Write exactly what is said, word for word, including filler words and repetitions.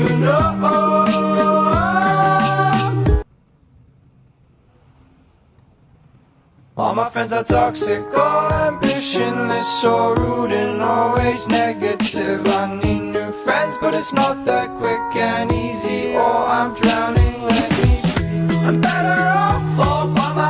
know. All my friends are toxic, all ambitionless, so rude and always negative. I need new friends, but it's not that quick and easy, or I'm drowning. Let me breathe. I'm better off all by